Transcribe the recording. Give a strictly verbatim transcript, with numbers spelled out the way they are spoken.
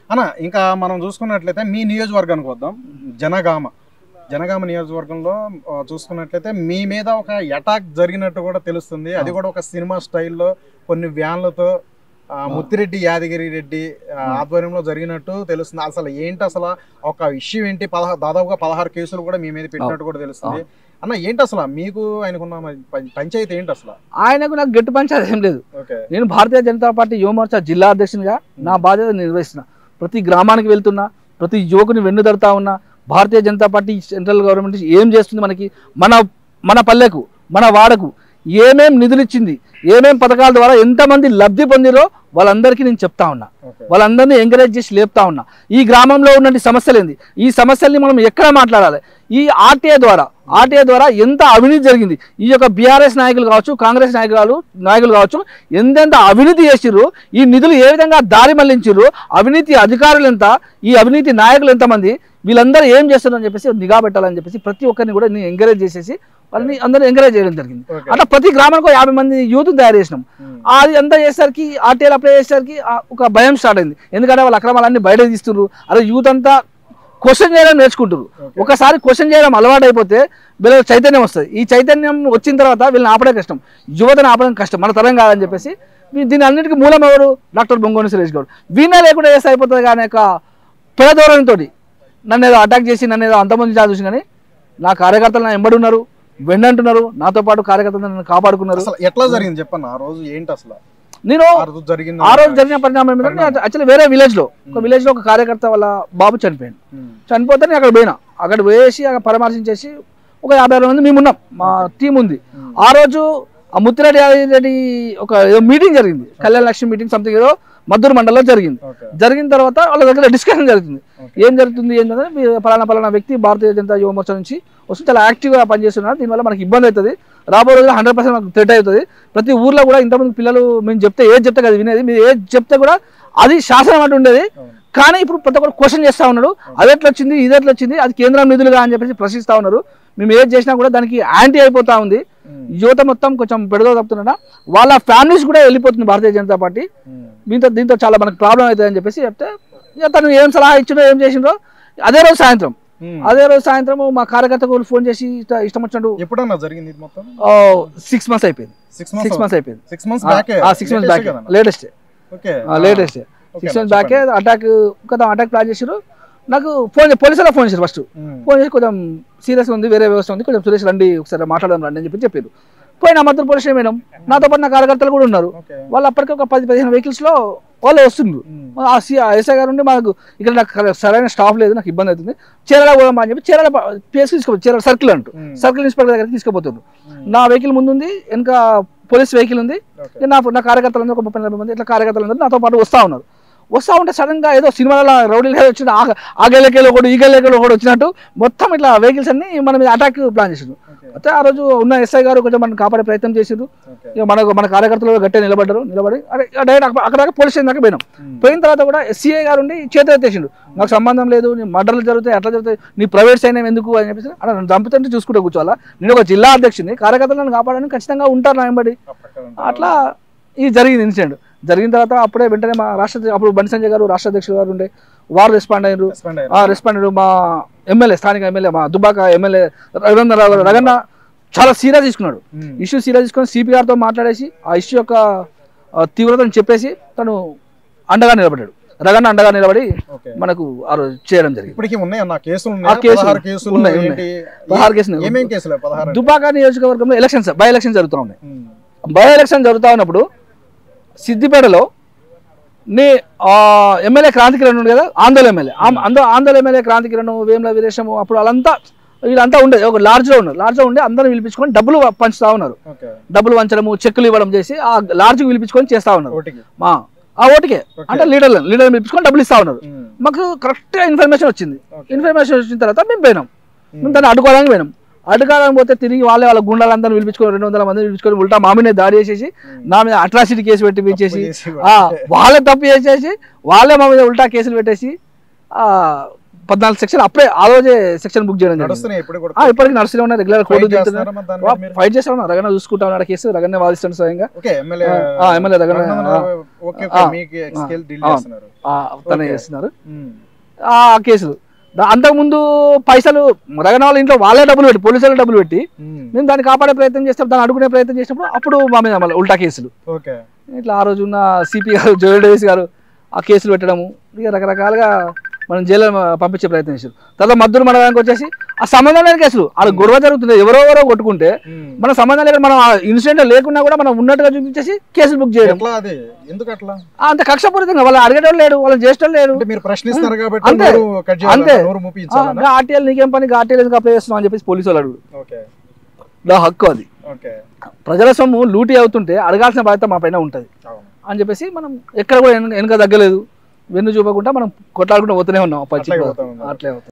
అన్న ఇంకా మనం చూసుకున్నట్లయితే మీ నియోజకవర్గానికి వద్దాం. జనగామ జనగామ నియోజకవర్గంలో చూసుకున్నట్లయితే మీ మీద ఒక అటాక్ జరిగినట్టు కూడా తెలుస్తుంది. అది కూడా ఒక సినిమా స్టైల్లో కొన్ని వ్యాన్లతో ముత్తిరెడ్డి యాదగిరి రెడ్డి ఆధ్వర్యంలో జరిగినట్టు తెలుస్తుంది. అసలు ఏంటి అసలు ఒక ఇష్యూ ఏంటి? పదహారు దాదాపుగా పదహారు కేసులు కూడా మీ మీద పెట్టినట్టు కూడా తెలుస్తుంది. అన్న ఏంటి అసలు మీకు ఆయనకున్న పంచాయతీ ఏంటి? అసలు ఆయనకు నాకు గట్టి పంచాయతీ ఏం లేదు. నేను భారతీయ జనతా పార్టీ యువ మోర్చా జిల్లా అధ్యక్షునిగా నా బాధ్యత నిర్వహిస్తున్నా. ప్రతి గ్రామానికి వెళ్తున్నా, ప్రతి యువకుని వెన్నుదడతా ఉన్నా. భారతీయ జనతా పార్టీ సెంట్రల్ గవర్నమెంట్ ఏం చేస్తుంది, మనకి మన మన పల్లెకు మన వాడకు ఏమేం నిధులు ఇచ్చింది, ఏమేం పథకాల ద్వారా ఎంతమంది లబ్ధి పొందిరో వాళ్ళందరికీ నేను చెప్తా ఉన్నా. వాళ్ళందరినీ ఎంకరేజ్ చేసి లేపుతా ఉన్నా. ఈ గ్రామంలో ఉన్న సమస్యలు ఏంది, ఈ సమస్యల్ని మనం ఎక్కడ మాట్లాడాలి, ఈ ఆర్టీఐ ద్వారా ఆర్టీఐ ద్వారా ఎంత అవినీతి జరిగింది, ఈ యొక్క బీఆర్ఎస్ నాయకులు కావచ్చు, కాంగ్రెస్ నాయకులు నాయకులు కావచ్చు ఎంతెంత అవినీతి చేసిర్రు, ఈ నిధులు ఏ విధంగా దారి మళ్లించిర్రు, అవినీతి అధికారులు ఎంత, ఈ అవినీతి నాయకులు ఎంతమంది, వీళ్ళందరూ ఏం చేస్తున్నారు అని చెప్పేసి నిఘా పెట్టాలని చెప్పేసి ప్రతి ఒక్కరిని కూడా నేను ఎంకరేజ్ చేసేసి వాళ్ళని అందరూ ఎంకరేజ్ చేయడం జరిగింది. అట్లా ప్రతి గ్రామానికి యాభై మంది యూత్ని తయారు చేసినాం. అది అంతా చేసేసరికి ఆర్టీఐలు అప్లై చేసేసరికి ఒక భయం స్టార్ట్ అయింది. ఎందుకంటే వాళ్ళ అక్రమాలన్నీ బయట తీస్తున్నారు. అదే యూత్ అంతా క్వశ్చన్ చేయడం నేర్చుకుంటారు. ఒకసారి క్వశ్చన్ చేయడం అలవాటు అయిపోతే వీళ్ళకి చైతన్యం వస్తుంది. ఈ చైతన్యం వచ్చిన తర్వాత వీళ్ళని ఆపడం కష్టం, యువతను ఆపడం కష్టం, మన తరం కాదని చెప్పేసి దీని అన్నిటికీ మూలం ఎవరు? డాక్టర్ బొంగోని సురేష్ గౌడ్. వీణ లేకుండా చేస్తే అయిపోతుంది కానీ ఒక పెడధోరణితో నన్ను ఏదో అటాక్ చేసి నన్ను ఏదో అంతమంది చూసి, కానీ నా కార్యకర్తలు నా ఎంబడి ఉన్నారు, వెన్నంటున్నారు, నాతో పాటు కార్యకర్తలు నన్ను కాపాడుకున్నారు. ఎట్లా జరిగింది చెప్పండి ఆ రోజు ఏంటి అసలు? నేను ఆ రోజు జరిగిన పరిణామం ఏంటంటే యాక్చువల్లీ వేరే విలేజ్ లో ఒక విలేజ్ లో ఒక కార్యకర్త వాళ్ళ బాబు చనిపోయాడు. చనిపోతే నేను అక్కడ పోయినా. అక్కడ పోయేసి అక్కడ పరామర్శించేసి ఒక యాభై అరవై మంది మేము ఉన్నాం, మా టీం ఉంది. ఆ రోజు ఆ ముత్తిరెడ్డి రెడ్డి ఒక మీటింగ్ జరిగింది, కళ్యాణ లక్ష్మి మీటింగ్ సంథింగ్ ఏదో మద్దూరు మండలంలో జరిగింది. జరిగిన తర్వాత వాళ్ళ దగ్గర డిస్కషన్ జరుగుతుంది. ఏం జరుగుతుంది ఏంటంటే పలానా పలానా వ్యక్తి భారతీయ జనతా యువ మోర్చా నుంచి వస్తుంది, చాలా యాక్టివ్గా పనిచేస్తున్నారు, దీనివల్ల మనకి ఇబ్బంది అవుతుంది, రాబోయే రోజుల్లో హండ్రెడ్ పర్సెంట్ మనకు థ్రెట్ అవుతుంది. ప్రతి ఊర్లో కూడా ఇంతమంది పిల్లలు మేము చెప్తే ఏది చెప్తే కదా వినేది, మీరు ఏది చెప్తే కూడా అది శాసనం అంటూ ఉండేది. కానీ ఇప్పుడు ప్రతి ఒక్కరు క్వశ్చన్ చేస్తూ ఉన్నాడు, అది ఎట్లా వచ్చింది, ఇది ఎట్లా వచ్చింది, అది కేంద్రం నిధులుగా అని చెప్పేసి ప్రశ్నిస్తూ ఉన్నారు. మేము ఏది చేసినా కూడా దానికి యాంటీ అయిపోతా ఉంది. యువత మొత్తం కొంచెం పెడదో తప్పుతున్నా, వాళ్ళ ఫ్యామిలీస్ కూడా వెళ్ళిపోతుంది భారతీయ జనతా పార్టీ. దీంతో దీంతో చాలా మనకు ప్రాబ్లం అవుతుంది అని చెప్పేసి చెప్తే తను ఏం సలహా ఇచ్చిండో ఏం చేసిండో అదే రోజు సాయంత్రం అదే రోజు సాయంత్రం మా కార్యకర్తకు ఫోన్ చేసి ఇష్టం వచ్చినట్టు ఎప్పుడన్నా జరిగింది సిక్స్ మంత్స్ అయిపోయింది సిక్స్ మంత్స్ అయిపోయింది six months back latest latest six months బ్యాకే అటాక్ కదా అటాక్ ప్లాన్ చేసారు. నాకు ఫోన్ పోలీసులో ఫోన్ చేశారు. ఫస్ట్ ఫోన్ చేసి కొంచెం సీరియస్గా ఉంది, వేరే వ్యవస్థ ఉంది, కొంచెం సురేష్ రండి ఒకసారి మాట్లాడదాం రండి అని చెప్పి చెప్పారు. పోయిన మద్దతు పోలీస్ స్టేషన్ పోయినాం. నాతో పాటు నా కార్యకర్తలు కూడా ఉన్నారు. వాళ్ళు అప్పటికే ఒక పది పదిహేను వెహికల్స్ లో వాళ్ళు వస్తుండ్రు. ఆ ఎస్ఐ గారు ఉండి మాకు ఇక్కడ నాకు సరైన స్టాఫ్ లేదు, నాకు ఇబ్బంది అవుతుంది, చీరాల పోదాం అని చెప్పి చీరాల ప్లేస్ తీసుకో చీరాల సర్కిల్ అంటూ సర్కిల్ ఇన్స్పెక్టర్ దగ్గరికి తీసుకుపోతున్నారు. నా వెహికల్ ముందు ఉంది, వెనక పోలీస్ వెహికల్ ఉంది. నా నా కార్యకర్తలందరూ ఒక ముప్పై నలభై మంది ఇట్లా కార్యకర్తలందరూ నాతో పాటు వస్తూ ఉన్నారు. వస్తూ ఉంటే సడన్ గా ఏదో సినిమాలో రౌడీలు వచ్చిన ఆ గెలకేలో కూడా ఈ గెలకేలో కూడా వచ్చినట్టు మొత్తం ఇట్లా వెహికల్స్ అన్ని మన మీద అటాక్ ప్లాన్ చేసారు. అయితే ఆ రోజు ఉన్న ఎస్ఐ గారు కొంచెం మనం కాపాడే ప్రయత్నం చేసారు. ఇక మనకు మన కార్యకర్తలు గట్టిగా నిలబడ్డారు. నిలబడి అదే డైరెక్ట్ అక్కడ దాకా పోలీస్ స్టేషన్ దాకా పోయినాం. పోయిన తర్వాత కూడా సిఐ గారు ఉండి చేతులు ఎత్తేసిండు, నాకు సంబంధం లేదు, నీ మర్డర్లు జరుగుతాయి అట్లా జరుగుతాయి, నీ ప్రైవేట్ సైన్యం ఎందుకు అని చెప్పేసి అలా నన్ను చంపుతుంటే చూసుకుంటూ కూర్చోవాలా, నేను ఒక జిల్లా అధ్యక్షుని, కార్యకర్తలను కాపాడడానికి ఖచ్చితంగా ఉంటారు నా వెంబడి. అట్లా ఇది జరిగింది ఇన్సిడెంట్. జరిగిన తర్వాత అప్పుడే వెంటనే మా రాష్ట్ర అప్పుడు బండి సంజయ్ గారు రాష్ట్ర అధ్యక్షులు గారు ఉండే వారు రెస్పాండ్ అయ్యారు. రెస్పాండ్ అయ్యారు మా ఎమ్మెల్యే స్థానిక ఎమ్మెల్యే మా దుబ్బాక ఎమ్మెల్యే రఘునందన్ రావు గారు. రగన్న చాలా సీరియస్ తీసుకున్నాడు, ఇష్యూ సీరియస్ తీసుకొని సిపి గారితో మాట్లాడేసి ఆ ఇష్యూ యొక్క తీవ్రతను చెప్పేసి తను అండగా నిలబడ్డాడు. రగన్న అండగా నిలబడి మనకు ఆ రోజు చేయడం జరిగింది. దుబ్బాక నియోజకవర్గంలో ఎలక్షన్స్ బై ఎలక్షన్ జరుగుతూ ఉన్నాయి. బై ఎలక్షన్ జరుగుతూ ఉన్నప్పుడు సిద్దిపేటలో నీ ఎమ్మెల్యే క్రాంతి కిరణ్ ఉంది కదా, ఆందోళన ఎమ్మెల్యే అందరూ ఆందోళన ఎమ్మెల్యే క్రాంతి కిరణ్, వేముల వీరేశము, అప్పుడు వాళ్ళంతా వీళ్ళంతా ఉండే ఒక లాడ్జ్లో ఉన్నారు. లాడ్జ్లో ఉండి అందరూ పిలిపించుకొని డబ్బులు పంచుతా ఉన్నారు. డబ్బులు పంచడము, చెక్కులు ఇవ్వడం చేసి ఆ లాడ్జ్కి పిలిపించుకొని చేస్తా ఉన్నారు. మా ఆ ఓటుకే అంటే లీడర్ లీడర్ పిలిపించుకొని డబ్బులు ఇస్తా ఉన్నారు. మాకు కరెక్ట్ ఇన్ఫర్మేషన్ వచ్చింది. ఇన్ఫర్మేషన్ వచ్చిన తర్వాత మేము పోయినాం, మేము దాన్ని అడ్డుకోవడానికి పోయినాం. అడ్డుకోవడానికి పోతే తిరిగి వాళ్ళే వాళ్ళ గుండాలందరూ పిలిపించుకొని రెండు వందల మంది పిలిపించుకొని ఉల్టా మా మీద దాడి చేసేసి నా మీద అట్రాసిటీ కేసు పెట్టి పిలిచేసి వాళ్ళే తప్పు చేసేసి వాళ్ళే మా మీద ఉల్టా కేసులు పెట్టేసి పద్నాలుగు సెక్షన్ అప్పుడే ఆ రోజే సెక్షన్ బుక్ చేయడం జరిగింది. నడుస్తున్నాయి ఇప్పుడు కూడా ఆ, ఇప్పటికీ నడుస్తూనే ఉన్నాయి, రెగ్యులర్ కోర్టు Fight చేస్తున్నారా మరి దాని మీద మీరు? ఫైట్ చేస్తా ఉన్నా, రగన చూసుకుంటా ఉన్నాడు కేసు, రగన్నే వాదిస్తాడు స్వయంగా. ఓకే ఎమ్మెల్యే ఆ, ఎమ్మెల్యే రగన ఓకే ఆ, మీకు ఆ, స్కేల్ డీల్ ఆ, చేస్తున్నారు. ఆ, తనే Okay. చేస్తున్నారు ఉమ్. ఆ కేసులు. దా- అంతకుముందు పైసలు రగన వాళ్ళ ఇంట్లో వాళ్ళే డబ్బులు పెట్టి, పోలీసులు డబ్బులు పెట్టి ఉమ్. మేము దాన్ని కాపాడే ప్రయత్నం చేస్తాం, దాన్ని అడుగునే ప్రయత్నం చేసినప్పుడు అప్పుడు మా మీద మళ్ళీ ఉల్టా కేసులు. ఓకే ఇట్లా ఆ రోజు ఉన్న సిపి గారు జోయల్ డేవిస్ గారు ఆ కేసులు పెట్టడము, ఇక రకరకాలుగా మనం జైలు పంపించే ప్రయత్నం చేశారు. తర్వాత మద్దూరు మండలానికి వచ్చేసి ఆ సంబంధం లేని కేసులు, ఆ గొడవ జరుగుతుంది, ఎవరెవరో కొట్టుకుంటే ఉమ్. మన సంబంధం లేకుండా మనం ఇన్సిడెంట్ లేకున్నా కూడా మనం ఉన్నట్టుగా చూపించేసి కేసులు బుక్ చేయడం. ఎట్లా అది ఎందుకు అట్లా ఆ, అంత కక్షపూరితంగా వాళ్ళు అడిగేటోళ్ళు లేడు, వాళ్ళు చేసేటోళ్ళు లేరు. అంటే మీరు ప్రశ్నిస్తున్నారు కాబట్టి అంతే. నోరు కట్ చేయాలా? అంతే. నోరు ముప్పించాలా? ఆర్టీఎల్ నీకేం పని, ఆర్టీఎల్ ఎందుకు అప్లై చేస్తున్నావు అని చెప్పేసి పోలీసు వాళ్ళు అడుగు, ఓకే నా హక్కు అది. ఓకే ప్రజల సొమ్ము లూటీ అవుతుంటే అడగాల్సిన బాధ్యత మా పైన ఉంటుంది అవును. అని చెప్పేసి మనం ఎక్కడ కూడా వెనక వెనక తగ్గలేదు, వెన్ను చూపకుండా మనం కొట్లాడుకుంటూ పోతూనే ఉన్నాం. అట్లాగే పోతా ఉన్నారు. అట్లే అవుతుంది.